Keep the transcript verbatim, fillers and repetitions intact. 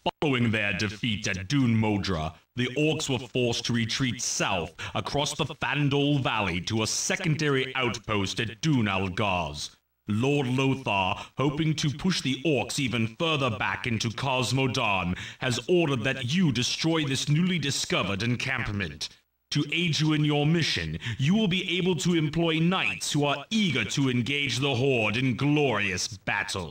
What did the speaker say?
Following their defeat at Dun Modra, the orcs were forced to retreat south across the Fandol Valley to a secondary outpost at Dun Algaz. Lord Lothar, hoping to push the orcs even further back into Cosmodan, has ordered that you destroy this newly discovered encampment. To aid you in your mission, you will be able to employ knights who are eager to engage the Horde in glorious battle.